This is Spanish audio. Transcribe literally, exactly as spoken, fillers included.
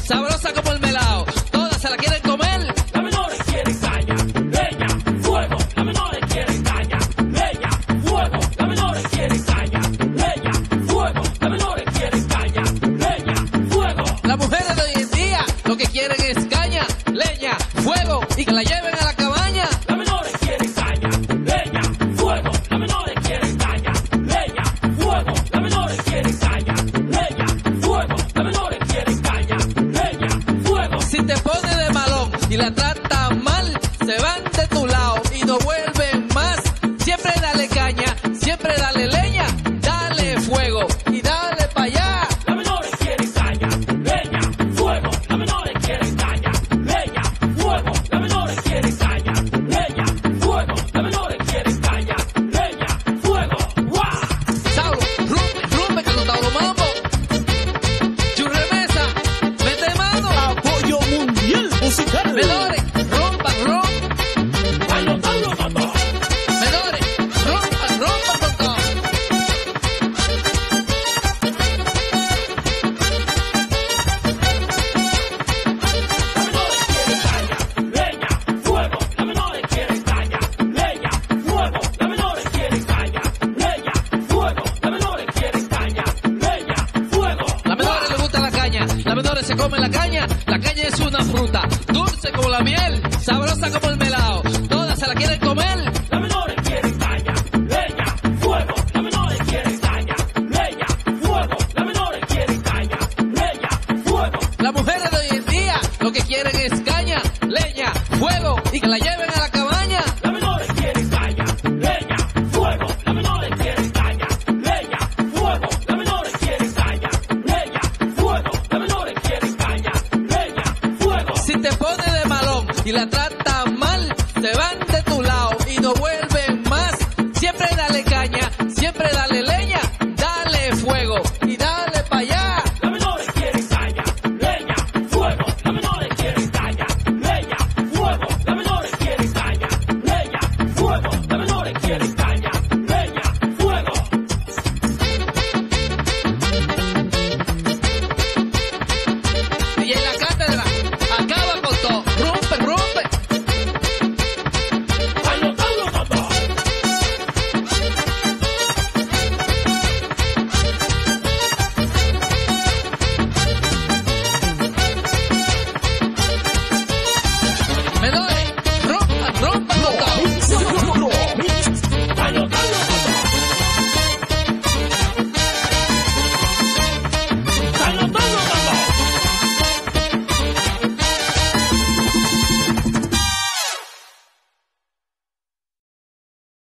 sabrosa como el melao. Todas se la quieren comer. Las menores quieren caña, leña, fuego. Las menores quieren caña, leña, fuego. Las menores quieren caña, leña, fuego. Las menores quieren caña, leña, fuego. Las mujeres de hoy en día lo que quieren es caña, leña, fuego y que la lleven a la cabaña. Las menores quieren caña, leña, fuego. Las menores quieren caña, leña, fuego. Las menores quieren caña, leña, fuego. Las menores quieren caña, leña, fuego. Si te pones de malón y la tratan mal, se van de tu lado y no vuelven más. Siempre dale caña, siempre dale leña, dale fuego y dale pa' allá. Las menores quieren caña, leña, fuego. Las menores quieren caña, leña, fuego. Las menores quieren caña, leña, fuego. Las menores quieren caña, leña, fuego. ¡Guau! Saulo, rumbe, rumbe que no está lo mambo. Churremesa, mete mano. Apoyo mundial musical. Menores, rompan, rompan. Bailo Tauro Motor. Menores, rompan, rompan con todo. Las menores quieren caña, leña, fuego. Las menores quieren caña, leña, fuego. Las menores quieren caña, leña, fuego. Las menores quieren caña, leña, fuego. Las menores les gusta la caña, las menores se comen la caña. La caña es una fruta, dulce como la miel, sabrosa como el melao. Todas se la quieren comer. Las menores quieren caña, leña, fuego. Las menores quieren caña, leña, fuego. Las menores quieren caña, leña, fuego. Las mujeres de hoy en día lo que quieren es caña, leña, fuego y que la lleven a la cabaña. Las menores quieren caña, leña, fuego. Las menores quieren caña, leña, fuego. Las menores quieren caña, leña, fuego. Las menores quieren caña, leña, fuego. Si te pones de malón y la tratas